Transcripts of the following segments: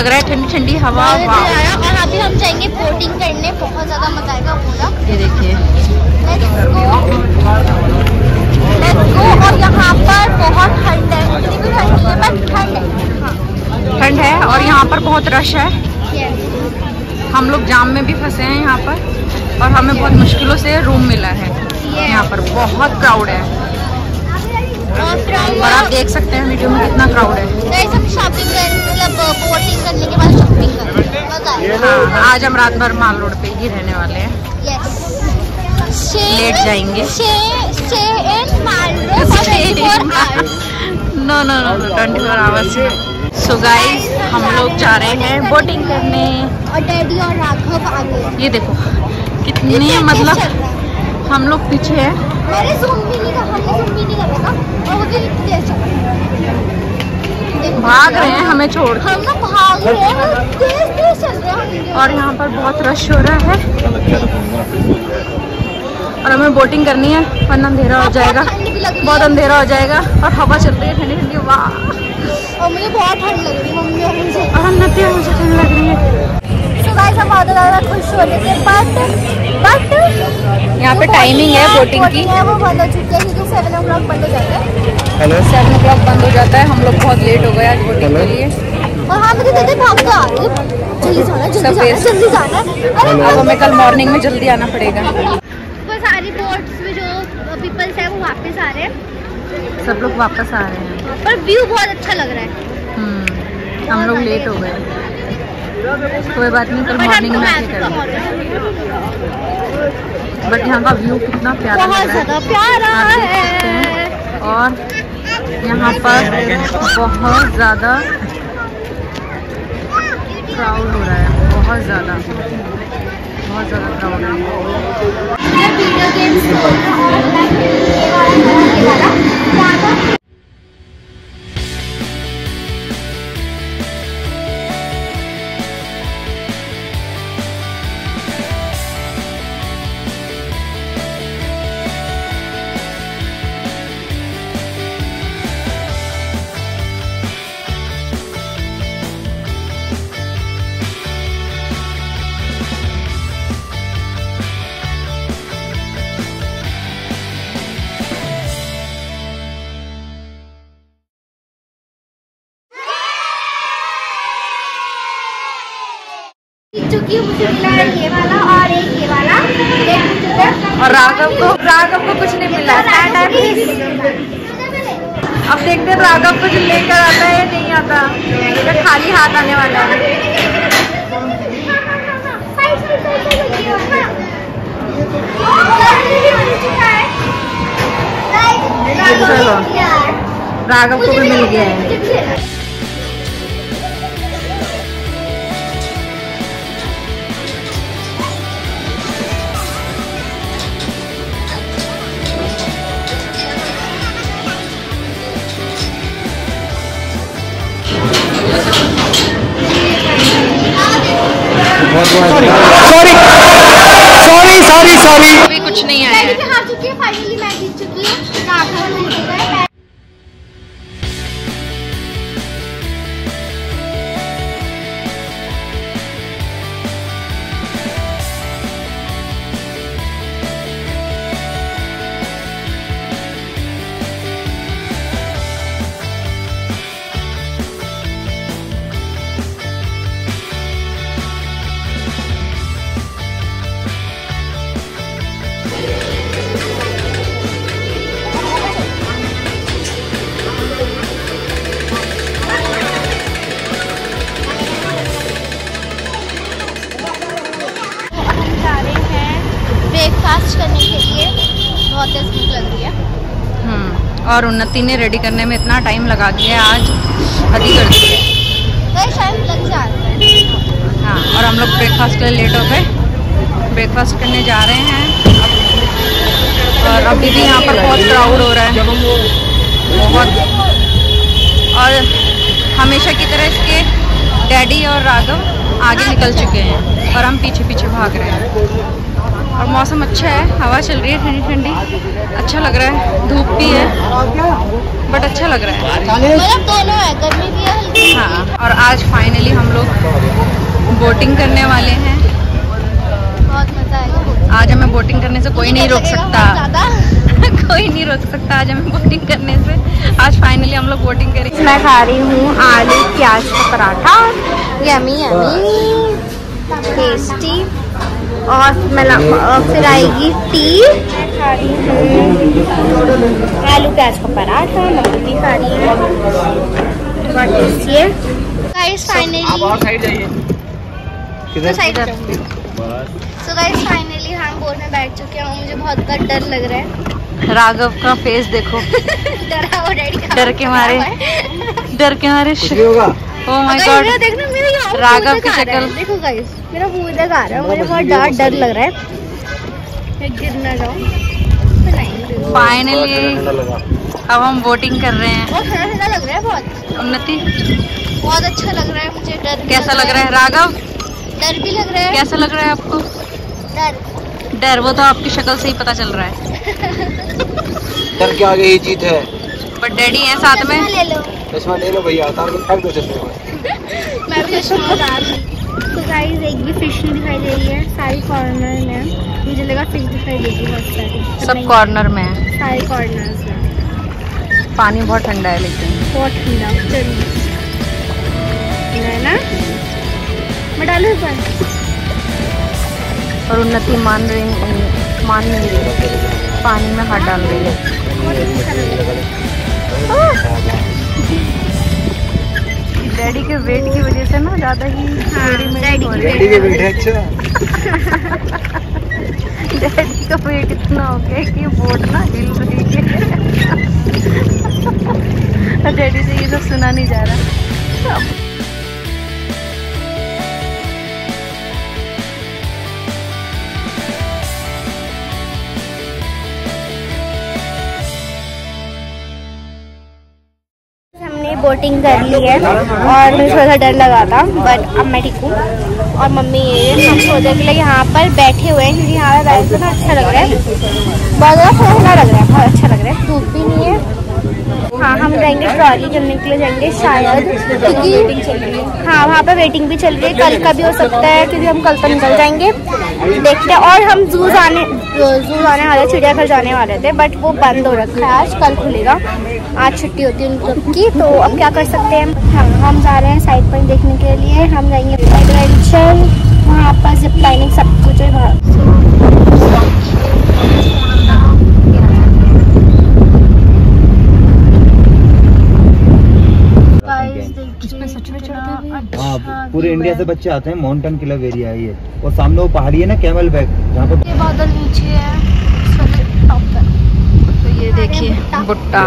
लग रहा है, ठंडी ठंडी हवा। और अभी हम जाएंगे बोटिंग करने, बहुत ज्यादा मजा आएगा पूरा। ये देखिए, लेट्स गो। और यहाँ पर बहुत ठंड है, इतनी भी ठंड नहीं है बट ठंड है। हाँ ठंड है और यहाँ पर बहुत रश है। हम लोग जाम में भी फंसे हैं यहाँ पर और हमें बहुत मुश्किलों से रूम मिला है। यहाँ पर बहुत क्राउड है और आप देख सकते हैं वीडियो में कितना क्राउड है। शॉपिंग मतलब बोटिंग करने के बाद शॉपिंग करना। हाँ, आज हम रात भर माल रोड पे ही रहने वाले हैं। लेट जाएंगे। No 24 hours. सो गाइस, हम लोग जा रहे हैं बोटिंग करने और डैडी और राघव आ गए। ये देखो कितने, मतलब हम लोग पीछे हैं। हमने ज़ूम भी नहीं कर रहा और वो भी तेज चल रहा है। भाग रहे हैं हमें छोड़ के। हम ना भाग रहे हैं, तेज चल रहे हैं और यहाँ पर बहुत रश हो रहा है और हमें बोटिंग करनी है वरना अंधेरा हो जाएगा। बहुत अंधेरा हो जाएगा और हवा चल रही है ठंडी ठंडी। वाह, और मुझे बहुत ठंड लग रही है मम्मी और मुझे। और नदिया मुझे ठंड लग रही है। So guys, हम बहुत ज़्यादा खुश हो रहे थे बट यहाँ पे टाइमिंग है बोटिंग की, वो बंद हो चुकी है क्योंकि 7 o'clock बंद हो जाता है। हेलो, 7 o'clock बंद हो जाता है। हम लोग बहुत लेट हो गए आज बोटिंग के लिए। और हाँ, मुझे कहते भाग के आ रही है, जल्दी जाना है। अब हमें कल मॉर्निंग में जल्दी आना पड़ेगा। वो सारी बोट्स में जो पीपल्स है वो वापस आ रहे हैं, सब लोग वापस आ रहे हैं पर व्यू बहुत अच्छा लग रहा है। हम लोग लेट हो गए, कोई बात नहीं, कल मॉर्निंग में आके करेंगे। बट यहाँ का व्यू कितना प्यारा लग रहा है, बहुत प्यारा है। और यहाँ पर बहुत ज़्यादा क्राउड हो रहा है, बहुत ज़्यादा क्राउड है। वीडियो गेम्स चुकी, मुझे मिला है ये वाला और एक ये वाला। और राघव को कुछ नहीं मिला। अब देखते हैं राघव को जो लेकर आता है या नहीं आता, या खाली हाथ आने वाला है। चलो, राघव को भी मिल गया है। सॉरी अभी कुछ नहीं आया है। फाइनली मैं जीत चुकी हूँ। ब्रेकफास्ट करने के लिए बहुत तेज भूख लग रही है। और उन्नति ने रेडी करने में इतना टाइम लगा दिया आज, हद ही कर दी है। टाइम लग जाता है। हाँ, और हम लोग ब्रेकफास्ट के लिए लेट हो गए। ब्रेकफास्ट करने जा रहे हैं और अभी भी यहाँ पर बहुत क्राउड हो रहा है, बहुत। और हमेशा की तरह इसके डैडी और राघव आगे निकल चुके हैं और हम पीछे पीछे भाग रहे हैं। और मौसम अच्छा है, हवा चल रही है ठंडी ठंडी, अच्छा लग रहा है। धूप भी है बट अच्छा लग रहा है। मतलब दोनों है, गर्मी भी है हाँ, और आज फाइनली हम लोग बोटिंग करने वाले हैं। बहुत मजा आएगा। आज हमें बोटिंग करने से कोई नहीं रोक सकता। कोई नहीं रोक सकता आज हमें बोटिंग करने से। आज फाइनली हम लोग बोटिंग करेंगे। मैं खा रही हूँ आलू प्याज का पराठा, यमी यमी टेस्टी। और फिर आएगी टी। मैं खा रही हूँ आलू प्याज का पराठा, मम्मी भी खा रही है। बहुत टेस्टी है। गाइस फाइनली फाइनली हम बोट में बैठ चुके हैं। मुझे बहुत डर लग रहा है। राघव का फेस देखो। डरा हुआ डैडी का डर के मारे ओह माय गॉड। देखना मेरा यहाँ राघव की शक्ल देखो गाइस, मेरा मुंह इधर आ रहा है। मुझे बहुत डर लग रहा है मैं गिर ना जाऊँ। फाइनली अब हम बोटिंग कर रहे हैं। बहुत ठंडा लग रहा है। बहुत उन्नति बहुत अच्छा लग रहा है मुझे। डर कैसा लग रहा है राघव? डर भी लग रहा है। कैसा लग रहा है आपको? डर वो तो आपकी शक्ल से ही पता चल रहा है। डर के आगे ही जीत है। बट डैडी हैं साथ में। ले लो, चश्मा ले लो भैया, उतार के फेंक दो चश्मे को। मैं भी चश्मा उतार ली। तो गाइस एक भी फिश नहीं दिखाई दे रही है। सारी कॉर्नर में मुझे लगा फिश दिखाई देगी बहुत सारी। सब कॉर्नर में है। सारे कॉर्नर्स में। पानी बहुत ठंडा है लेकिन बहुत ठंडा। चलिए ना मैं डालू ऊपर। और उन्नति मान नहीं रही, पानी में हाथ डाल रही है। डैडी के वेट की वजह से ना ज्यादा ही डैडी के वेट है। अच्छा डैडी का वेट इतना हो गया कि बोट ना हिल रही है। डैडी से ये सब सुना नहीं जा रहा। बोटिंग कर ली है और मुझे थोड़ा सा डर लगा था, बट अब मैं ठीक हूँ। और मम्मी ये हम सोने के लिए यहाँ पर बैठे हुए हैं क्योंकि यहाँ पर बैठ कर ना अच्छा लग रहा है। बहुत ज़्यादा ठंडा लग रहा है, बहुत अच्छा लग रहा है। धूप भी नहीं है। हाँ हम जाएंगे ट्रॉली करने के लिए जाएंगे शायद, क्योंकि हाँ वहाँ पर वेटिंग भी चल रही है। कल का भी हो सकता है क्योंकि हम कल तो निकल जाएंगे। देखते हैं। और हम जू आने वाले, चिड़ियाघर जाने वाले थे बट वो बंद हो रखा है। आज कल खुलेगा। आज छुट्टी होती है उन लोग की, तो अब क्या कर सकते हैं। हाँ हम जा रहे हैं साइड पर देखने के लिए। हम जाएंगे एडवेंचर, वहाँ पर जिप लाइनिंग सब कुछ है। हाँ पूरे इंडिया से बच्चे आते हैं। माउंटेन क्लब एरिया है ये। और सामने वो पहाड़ी है ना, कैमल बैक, जहाँ पर ये बादल नीचे है टॉप पर। तो ये देखिए भुट्टा।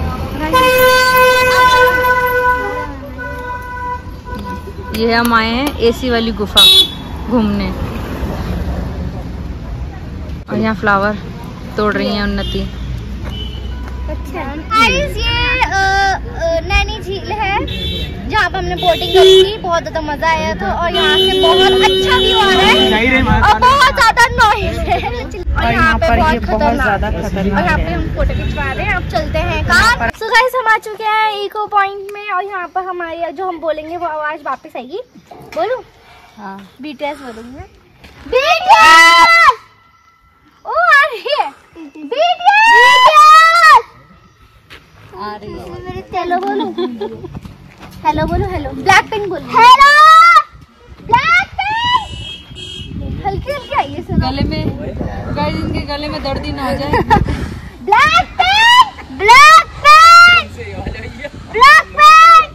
ये हम आए हैं एसी वाली गुफा घूमने। और यहाँ फ्लावर तोड़ रही हैं उन्नति। ये नैनी झील है जहाँ पर हमने बोटिंग करी थी। बहुत ज्यादा मजा आया था और यहाँ से बहुत अच्छा व्यू आ रहा है और बहुत ज्यादा नॉइज है। और यहाँ पे बहुत खतरनाक। और यहाँ पे हम फोटो खिंचवा रहे हैं। अब चलते हैं कार। सो गाइस हम आ चुके हैं इको पॉइंट में और यहाँ पर हमारी जो हम बोलेंगे वो आवाज वापस आएगी। बोलूं? हाँ BTS बोलूंगी मैं। BTS! ओ आ रही है BTS! आ रही है। हेलो बोलो, हेलो बोलो, हेलो ब्लैक पिंक बोलो, हेलो ब्लैक पिंक। हल्की हल्की आई है सुनो। गले में गाइस, इनके गले में दर्द ही ना हो जाए। Black pink, black pink, black pink,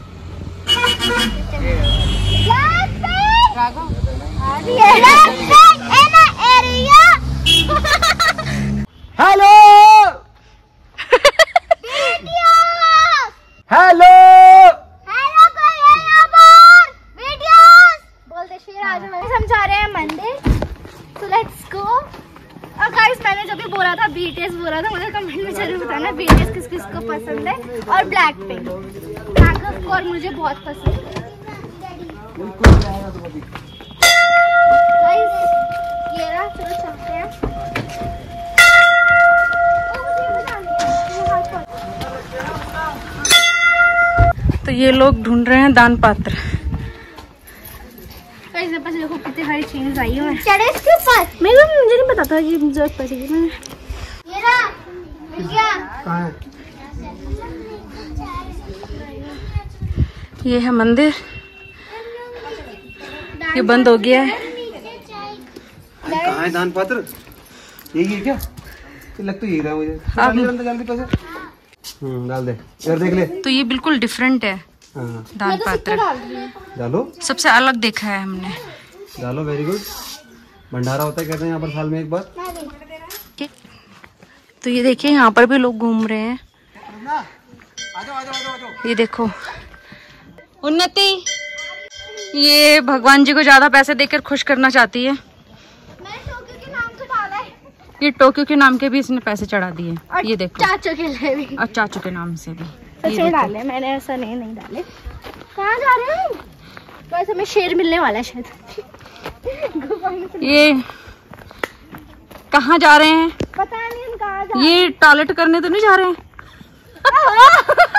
black pink. Raghav आ रही है black pink in area. Hello hello hello कोई है यहाँ पर? वीडियोस बोलते शेर आज हम जा रहे हैं मंदिर। So let's go. और गाइस मैंने जो भी बोला था BTS बोला था, मुझे कमेंट में जरूर बताना BTS किस किस को पसंद है। और ब्लैक पिंक राघव को और मुझे बहुत पसंद है। गाइस ये रहा, चलो चलते हैं। तो ये लोग ढूंढ रहे हैं दान पात्र। इसके पास देखो कितनी सारी चीजें आई हुई हैं। चढ़े इसके ऊपर। मुझे नहीं पता था ये जरूरत पड़ेगी। ये रहा कहाँ है? ये है मंदिर, ये बंद हो गया है। कहाँ है दान पात्र? यही है क्या? ये लग तो यही रहा मुझे। जल्दी पैसे डाल दे, इधर देख ले। तो ये बिल्कुल डिफरेंट है दान पात्र। डालो, सबसे अलग देखा है हमने। डालो, वेरी गुड। भंडारा होता है कहते हैं यहाँ पर साल में एक बार। तो ये देखिए यहाँ पर भी लोग घूम रहे हैं। ये देखो उन्नति, ये भगवान जी को ज्यादा पैसे देकर खुश करना चाहती है। ये टोक्यो के नाम के भी इसने पैसे चढ़ा दिए। ये देखो चाचू के लिए भी और चाचू के नाम से भी सच में डाले। मैंने ऐसा नहीं डाले। कहाँ जा रहे हैं? बस हमें शेर मिलने वाला है शायद। ये कहाँ जा रहे हैं? पता नहीं हम कहाँ जा ये टॉयलेट करने तो नहीं जा रहे हैं?